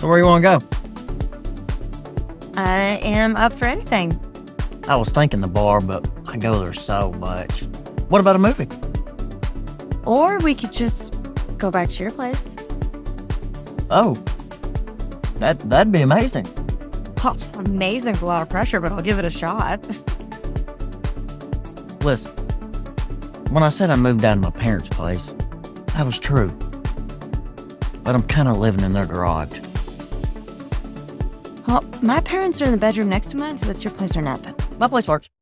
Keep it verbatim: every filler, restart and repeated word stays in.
So where you want to go? I am up for anything. I was thinking the bar, but I go there so much. What about a movie? Or we could just go back to your place. Oh, that, that'd be amazing. Oh, amazing's a lot of pressure, but I'll give it a shot. Listen, when I said I moved out of my parents' place, that was true. But I'm kind of living in their garage. Well, my parents are in the bedroom next to mine, so it's your place or nothing. My place works.